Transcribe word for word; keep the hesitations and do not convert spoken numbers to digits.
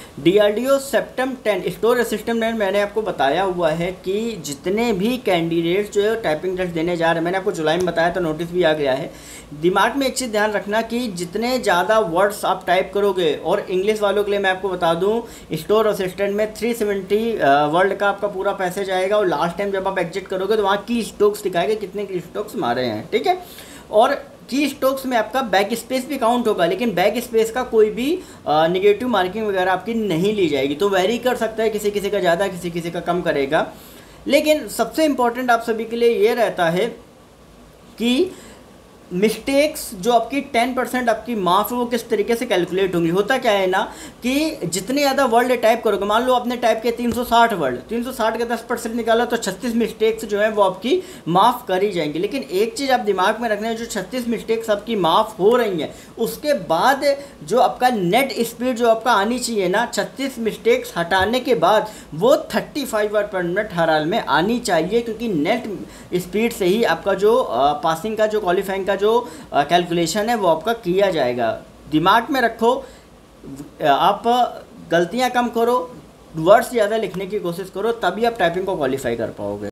DRDO CEPTAM ten store assistant में मैंने आपको बताया हुआ है कि जितने भी कैंडिडेट्स जो है टाइपिंग टेस्ट देने जा रहे हैं, मैंने आपको जुलाई में बताया तो नोटिस भी आ गया है। दिमाग में एक चीज़ ध्यान रखना कि जितने ज़्यादा वर्ड्स आप टाइप करोगे, और इंग्लिश वालों के लिए मैं आपको बता दूं स्टोर असिस्टेंट में थ्री सेवेंटी वर्ड का आपका पूरा पैसेज आएगा, और लास्ट टाइम जब आप एग्जिट करोगे तो वहाँ की स्ट्रोक्स दिखाएगा कितने की स्ट्रोक्स मारे हैं, ठीक है। और की स्ट्रोक्स में आपका बैक स्पेस भी काउंट होगा, लेकिन बैक स्पेस का कोई भी निगेटिव मार्किंग वगैरह आपकी नहीं ली जाएगी। तो वेरी कर सकता है, किसी किसी का ज़्यादा किसी किसी का कम करेगा। लेकिन सबसे इम्पॉर्टेंट आप सभी के लिए ये रहता है कि मिस्टेक्स जो आपकी टेन परसेंट आपकी माफ है वो किस तरीके से कैलकुलेट होंगी। होता क्या है ना कि जितने ज़्यादा वर्ड टाइप करोगे, मान लो आपने टाइप किया तीन सौ साठ वर्ड, तीन सौ साठ का दस परसेंट निकाला तो छत्तीस मिस्टेक्स जो है वो आपकी माफ़ करी जाएंगी। लेकिन एक चीज़ आप दिमाग में रखना है, जो छत्तीस मिस्टेक्स आपकी माफ़ हो रही हैं उसके बाद जो आपका नेट स्पीड जो आपका आनी चाहिए ना, छत्तीस मिस्टेक्स हटाने के बाद वो थर्टी फाइव वर्ड पर मिनट हर हाल में आनी चाहिए, क्योंकि नेट स्पीड से ही आपका जो पासिंग का जो क्वालिफाइंग का जो कैलकुलेशन है वो आपका किया जाएगा। दिमाग में रखो, आप गलतियां कम करो, वर्ड्स ज़्यादा लिखने की कोशिश करो, तभी आप टाइपिंग को क्वालिफाई कर पाओगे।